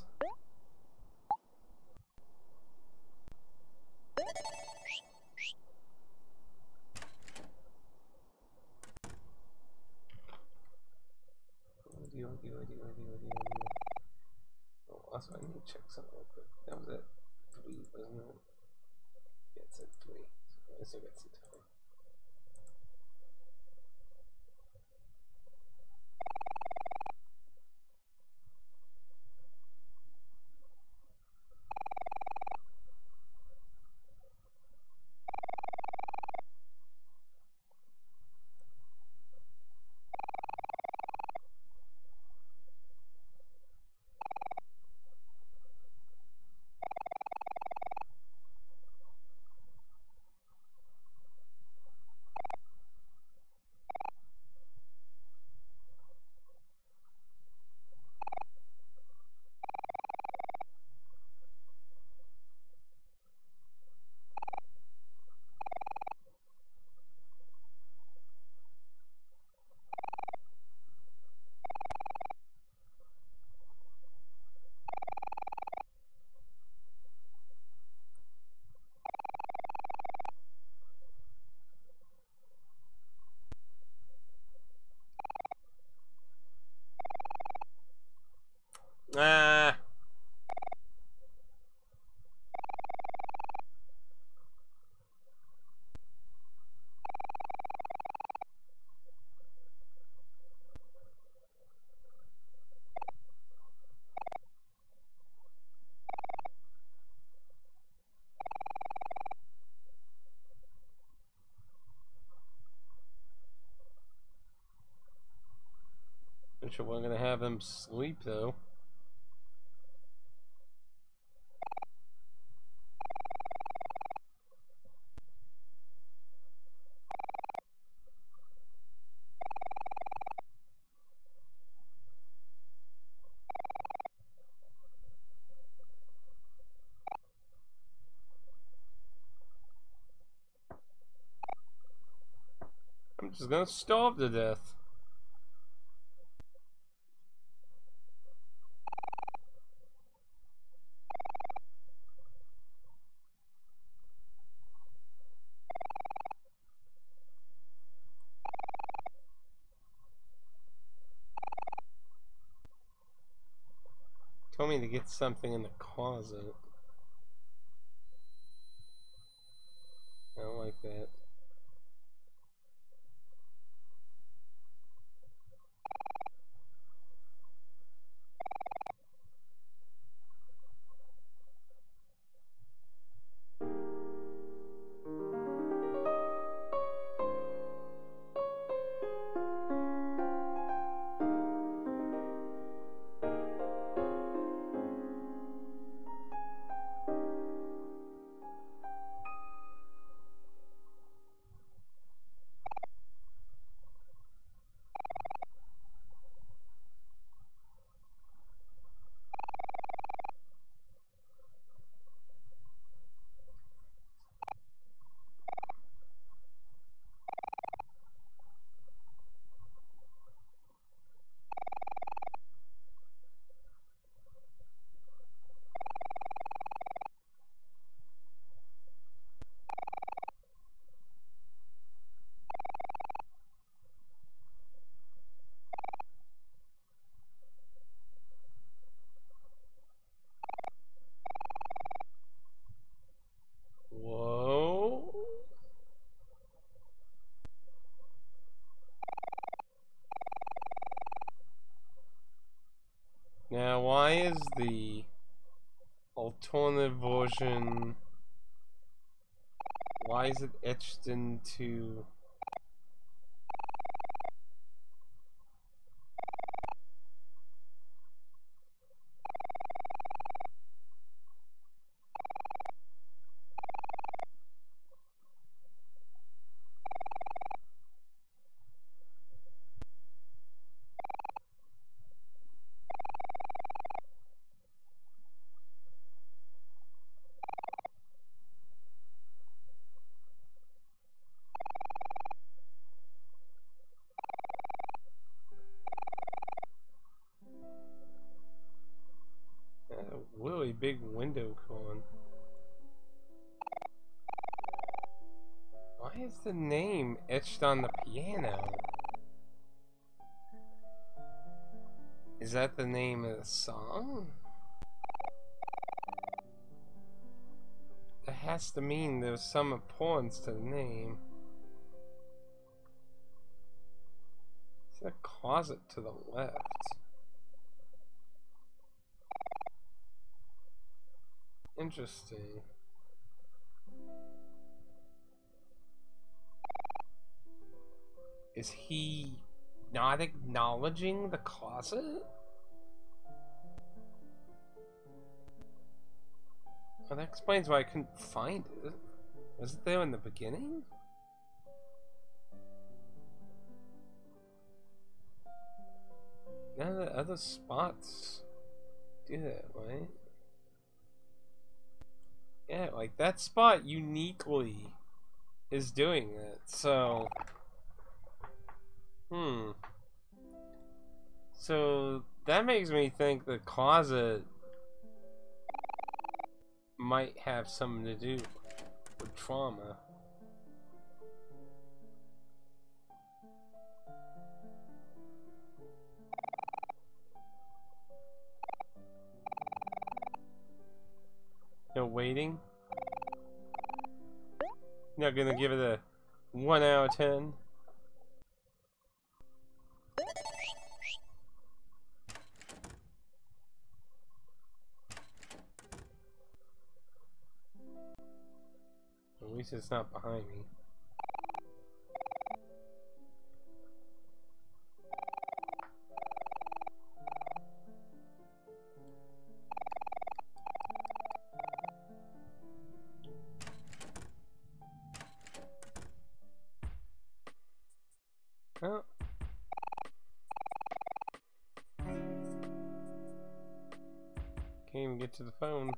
Oh, also, I need to check something real quick. That was at three, wasn't it? Yeah, it's at three. So I still got some time. Ah. I'm sure we're gonna have him sleep though. I'm just gonna starve to death. Told me to get something in the closet. I don't like that. Whoa. Now, why is the alternative version, why is it etched into... really big window con. Why is the name etched on the piano? Is that the name of the song? That has to mean there's some importance to the name. It's a closet to the left. Interesting. Is he not acknowledging the closet? Well, that explains why I couldn't find it. Was it there in the beginning? None of the other spots do that, right? Yeah, like that spot uniquely is doing it, so... Hmm. So that makes me think the closet might have something to do with trauma. No waiting? Not gonna give it a one out of ten? At least it's not behind me. Oh. Can't even get to the phone.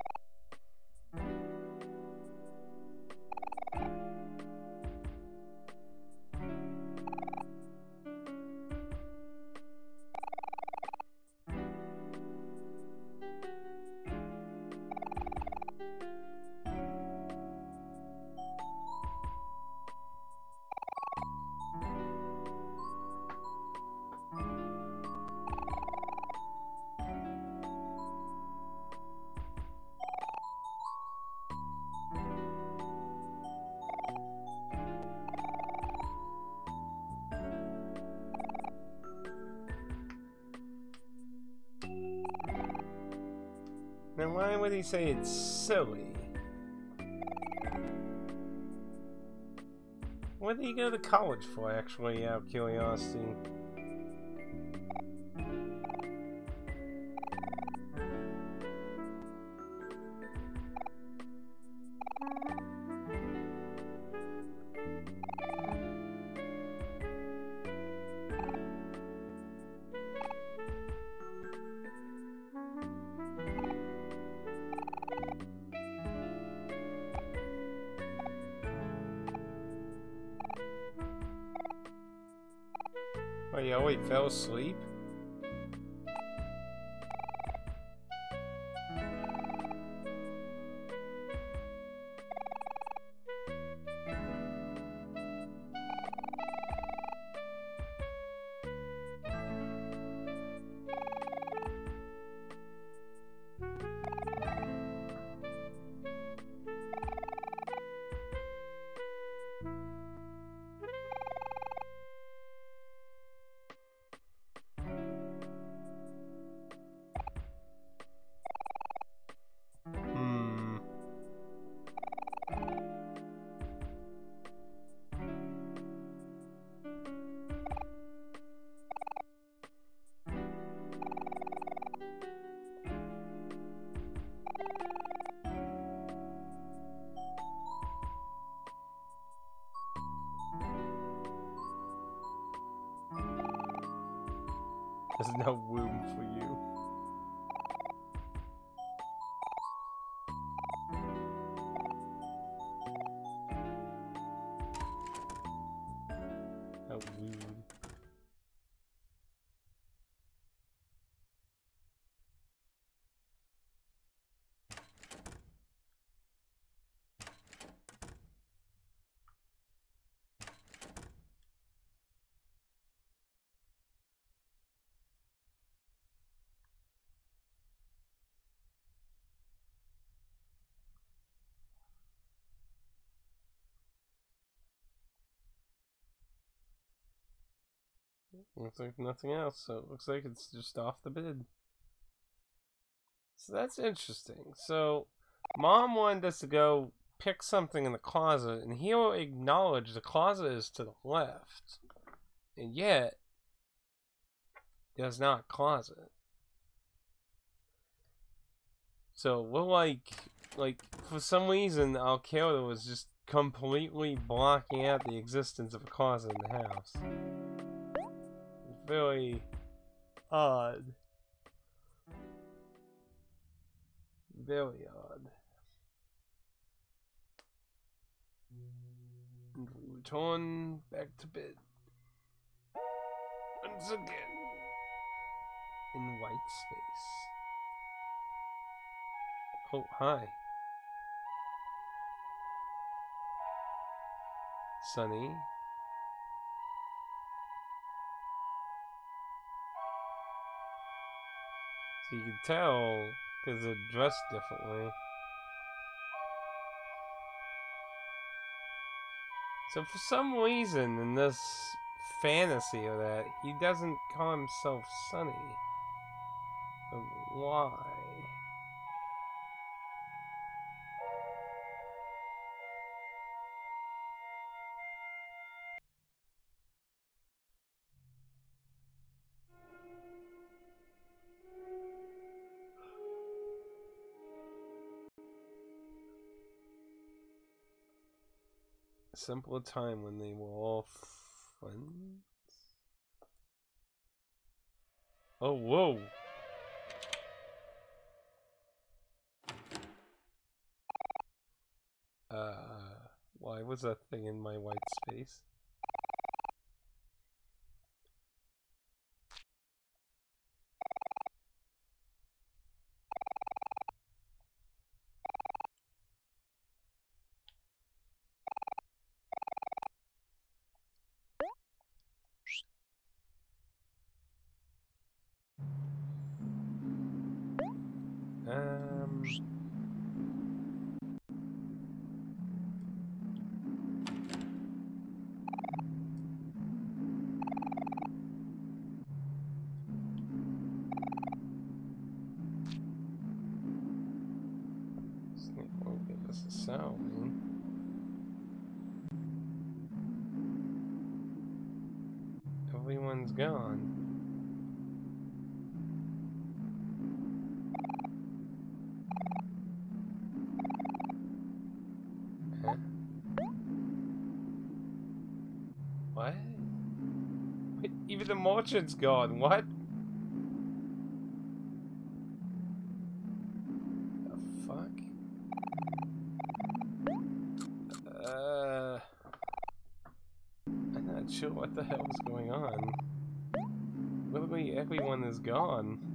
Now why would he say it's silly? What did he go to college for, actually, out of curiosity? Oh, yeah, oh, he fell asleep? There's no room for you. How rude. Looks like nothing else, so it looks like it's just off the bid. So that's interesting. So, Mom wanted us to go pick something in the closet, and he'll acknowledge the closet is to the left. And yet, there's not a closet. So, we're like, like, for some reason, Al-Qaeda was just completely blocking out the existence of a closet in the house. Very odd. Very odd. And we return back to bed. Once again. In white space. Oh, hi. Sunny. So you can tell, because they're dressed differently. So for some reason in this fantasy of that, he doesn't call himself Sunny. But why? A simpler time when they were all friends? Oh, whoa! Uh, why was that thing in my white space? Um... Snake won't give us a sound. Everyone's gone. Huh? What? Wait, even the merchant's gone. What? The fuck? Uh, I'm not sure what the hell's going on. Literally everyone is gone.